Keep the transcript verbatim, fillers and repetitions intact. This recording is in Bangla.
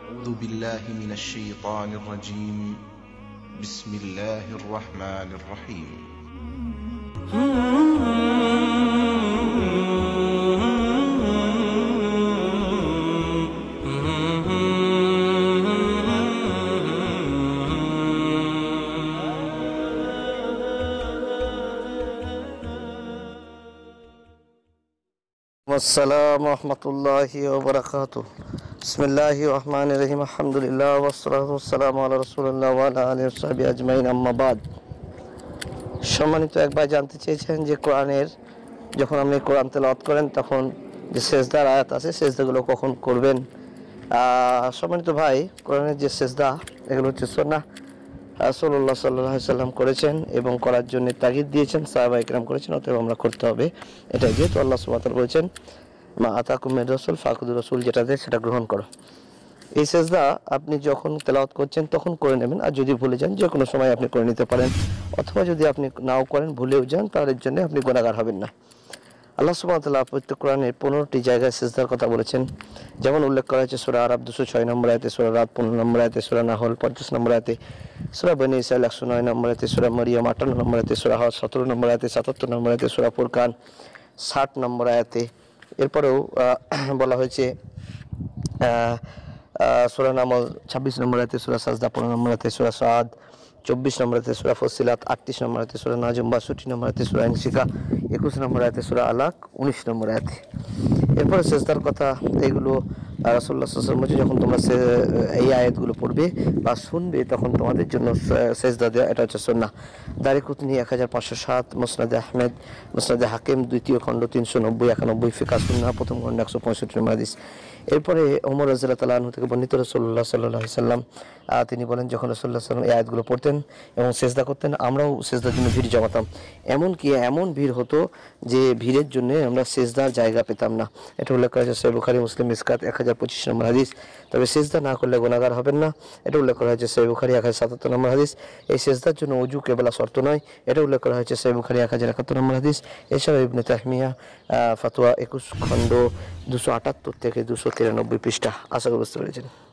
أعوذ بالله من الشيطان الرجيم بسم الله الرحمن الرحيم আসসালামু রাহমাতুল্লাহি ওয়া বারাকাতুহু বিসমিল্লাহির রহমানির রহিম আলহামদুলিল্লাহ ওয়াসসালাতু ওয়াসসালামু আলা রাসূলিল্লাহ ওয়া আলা আলিহি ওয়া সাহবিহি আজমাইন আম্মা বাদ। সম্মানিত এক ভাই জানতে চেয়েছেন যে কোরআনের যখন আপনি কোরআন তেলাওয়াত করেন তখন যে সেজদার আয়াত আছে সেজদাগুলো কখন করবেন। সম্মানিত ভাই, কোরআনের যে সেজদা এগুলো হচ্ছে সুন্নাহ, রাসূলুল্লাহ সাল্লাল্লাহু আলাইহি সাল্লাম করেছেন এবং করার জন্য তাগিদ দিয়েছেন, সাহাবায়ে কেরাম করেছেন, অতএব আমরা করতে হবে। এটা যেহেতু আল্লাহ সুবহানাহু ওয়া তাআলা বলেছেন মা আতাকুম মির রাসূল ফাখুযু রাসূল, যেটা দেয় সেটা গ্রহণ করো। এই সেজদা আপনি যখন তেলাওয়াত করছেন তখন করে নেবেন, আর যদি ভুলে যান যে কোনো সময় আপনি করে নিতে পারেন, অথবা যদি আপনি নাও করেন ভুলেও যান তাহলে এর জন্য আপনি গুনাহগার হবেন না। আল্লাহ সুবহানাহু ওয়া তাআলা পবিত্র কোরআনের পনেরোটি জায়গায় সেজদার কথা বলেছেন, যেমন উল্লেখ করা হয়েছে সূরা আরাফ দুশো ছয় নম্বর আয়াতে, সূরা রাদ পনেরো নম্বর আয়াতে, সূরা নাহল পঞ্চাশ নম্বর আয়াতে, সূরা বনী ইসরাঈল একশো নয় নম্বর আয়াতে, সূরা মারিয়াম আটান্ন নম্বর আয়াতে, সূরা হজ সতেরো নম্বর আয়াতে, সাতাত্তর নম্বর আয়াতে, সূরা ফুরকান ষাট নম্বর আয়াতে। এরপরেও বলা হয়েছে সূরা নামল ছাব্বিশ নম্বর আয়াতে, সূরা সাজদা পনেরো নম্বর আয়াতে, সূরা সাদ চব্বিশ নম্বর আয়াতে, সূরা ফসিলাত আটত্রিশ নম্বর আয়াতে, সূরা নাজম বাষট্টি নম্বর আয়াতে, সূরা ইনশিকা একুশ নম্বর আয়াতে, সূরা আলাক উনিশ নম্বর আয়াতে। এরপরে সেজদার কথা এগুলো রাসূলুল্লাহ সাল্লাল্লাহু আলাইহি ওয়াসাল্লাম যখন তোমরা এই আয়াতগুলো পড়বে বা শুনবে তখন তোমাদের জন্য সেজদা দেওয়া, এটা হচ্ছে সুন্নাহ। দারিকুতনি এক হাজার পাঁচশো সাত, মুসনাদে আহমেদ, মুসনাদে হাকিম দ্বিতীয় খণ্ড তিনশো নব্বই একানব্বই, ফিকা সুন্নাহ প্রথম খণ্ড একশো পঁয়ষট্টি নম্বর হাদিস। এরপরে ওমর রাদিয়াল্লাহু তাআলা আনহু থেকে বর্ণিত রাসূলুল্লাহ সাল্লাল্লাহু আলাইহি সাল্লাম তিনি বলেন যখন রাসূলুল্লাহ সাল্লাল্লাহু আলাইহি ওয়াসাল্লাম এই আয়াতগুলো পড়তেন এবং সেজদা করতেন আমরাও সেজদার জন্য ভিড় জমাতাম। এমনকি এমন ভিড় হতো যে ভিড়ের জন্য আমরা সেজদার জায়গা পেতাম না। এটা উল্লেখ করা হয়েছে সহিহ বুখারী মুসলিম মিসকাত এক হাজার পঁচিশ নম্বর হাদিস। তবে সেজদা না করলে গুনাহগার হবেন না, এটা উল্লেখ করা হয়েছে সহিহ বুখারী এক হাজার সাতাত্তর নম্বর হাদিস। এই সেজদার জন্য ওযু কেবলা শর্ত নয়, এটা উল্লেখ করা হয়েছে সহিহ বুখারী এক হাজার একাত্তর নম্বর হাদিস। এছাড়াও ইবনে তাহমিয়া ফাতোয়া একুশ খণ্ড দুশো আটাত্তর থেকে দুশো তিরানব্বই পৃষ্ঠা। আশা করি বুঝতে পেরেছেন।